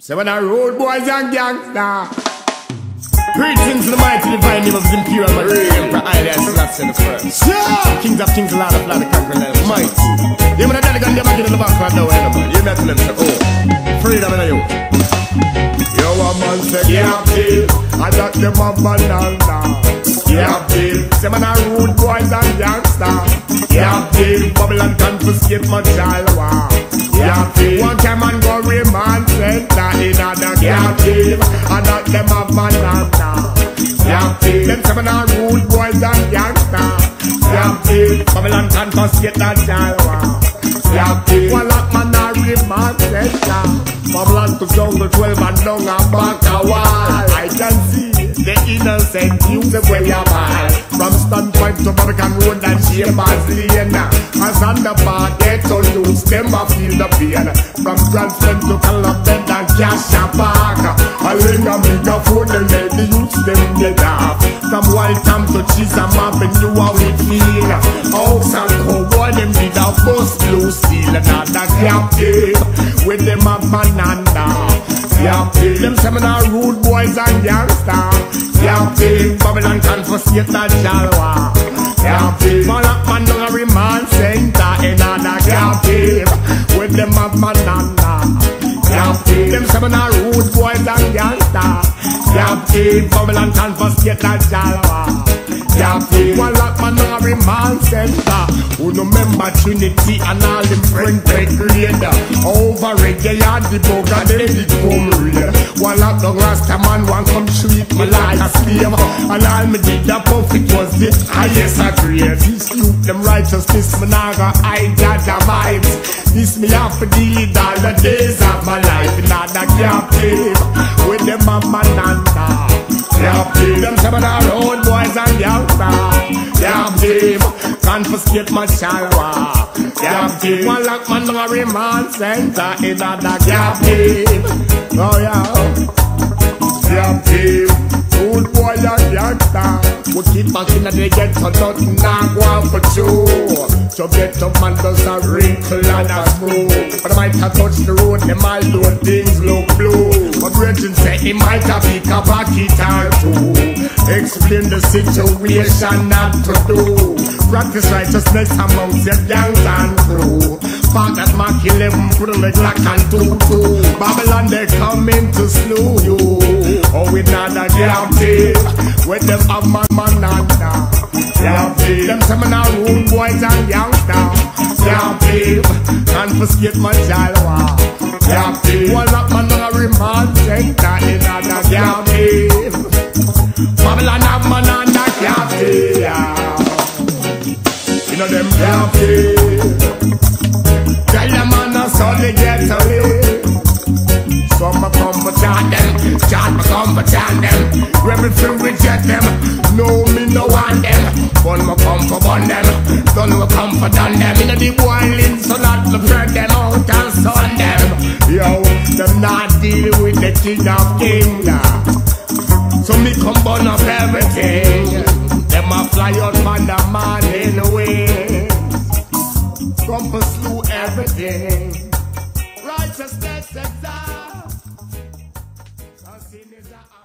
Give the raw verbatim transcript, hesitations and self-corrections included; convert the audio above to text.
So when I road boys and gangsters. Greetings to the mighty divine name of his imperial majesty Emperor Haile Selassie the First. Yeah! Kings of kings, Lord of lords, the conqueror, mighty. You man a daddy gun, you man in the back right now, man. You man tell them say, oh, freedom in you. Yo, a man say, yeah, feel. I got them up and down now. Yeah, feel. Say man a rude boys and gangsters. Yeah, feel. Babylon confiscate my child, wow. Yeah, feel. One time man go remand center in another captive. I got them up and down now. Yeah, feel. Them say man a rude boys and gangsters. Yeah, feel. Babylon confiscate that child, wow. Yeah, feel. One lot man a remand center. Babylon to jungle twelve and down a back a wall. I can see the innocent youth where you ball. From Standpoint to Barbican Road and Chambers Lane. As on the park, get to lose them a feel the pain. From Transland to Calabed and Cash Park. I ring a megaphone and let the youths them get off. From Waltham to Chisholm Avenue how it feel. Oaks and Cowboy them did a bust blue steel. Another captive with them a banana. Yeah, feel. Them seminar rude boys and gangsters. Yeah, feel. Babylon confiscate that jalwa. Yeah, feel. Man up man down a remand center in another captive with them a banana. Yeah, feel. Them seminar rude boys and gangsters. Yeah, feel. Babylon confiscate that jalwa. Yeah, feel. One lock man down a remand center. Who no member Trinity and all them friend pet grade. Over reggae and the bug and they did come real. One lock down Rasta man one come treat me like a slave. And all me did the puff it was the highest a grade. This youth them righteousness me nah go hide Jaja vibes. This me have to deal with all the days of my life. Not the captive with them a banana. Yeah, feel. Them seven are road boys and gangsters. Yeah, feel. Confiscate my shalwa. Yeah, feel. One lock man down a remand center in another captive. Oh yeah. Yeah, feel. Old boy and gangster. We keep back in the ghetto, nothing now go on for two. So get up man does a wrinkle and a smooth. But I might have touched the road, them all do things look blue. But Virgin said he might have pick a pocket or two. Explain the situation not to do. Practice righteousness amongst your gangs and crew. Park that Mark eleven, put a leg lock and two two. Babylon they coming to slew you. Oh we not a captive. With them have man man and now. Captive. Them seminar rude boys and youngsters. Captive. Confiscate my jalwa. Captive. One up man on a remand center in another captive. Babylon have man and a captive. You know them captive. Tell them man a son they get away. Some a come for chant them, chant me come for chant them. Everything reject them, no me no want them. Fun me come for bun them, done me come for done them. Inna the boiling so not to burn them out and sun them. Yo, them not deal with the king of kingdom. So me come burn up everything. Them a fly out on the morning way. Come for slew everything. Righteousness exalt. Sin is a